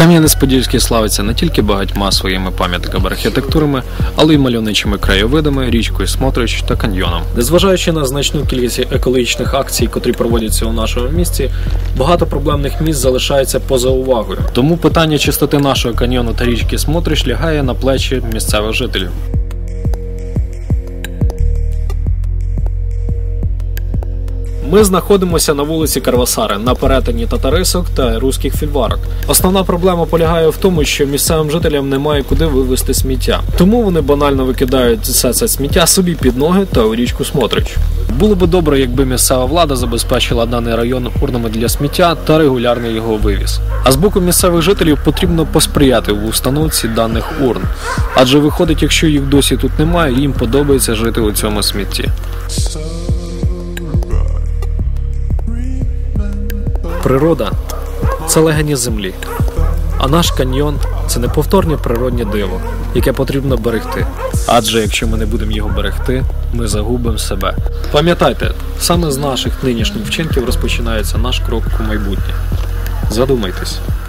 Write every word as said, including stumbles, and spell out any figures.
Кам'янець-Подільський славиться не тільки багатьма своїми пам'ятками архітектурами, але й мальовничими краєвидами, річкою Смотрич та каньйоном. Незважаючи на значну кількість екологічних акцій, котрі проводяться у нашому місті, багато проблемних місць залишається поза увагою. Тому питання чистоти нашого каньйону та річки Смотрич лягає на плечі місцевих жителів. Ми знаходимося на вулиці Карвасари, на перетині Татарисок та Руських Фільварок. Основна проблема полягає в тому, що місцевим жителям немає куди вивезти сміття. Тому вони банально викидають все це сміття собі під ноги та у річку Смотрич. Було би добре, якби місцева влада забезпечила даний район урнами для сміття та регулярний його вивіз. А з боку місцевих жителів потрібно посприяти в установці даних урн. Адже виходить, якщо їх досі тут немає, їм подобається жити у цьому смітті. Природа – це легеність землі, а наш каньйон – це неповторне природнє диво, яке потрібно берегти. Адже якщо ми не будемо його берегти, ми загубимо себе. Пам'ятайте, саме з наших нинішніх вчинків розпочинається наш крок у майбутнє. Задумайтесь.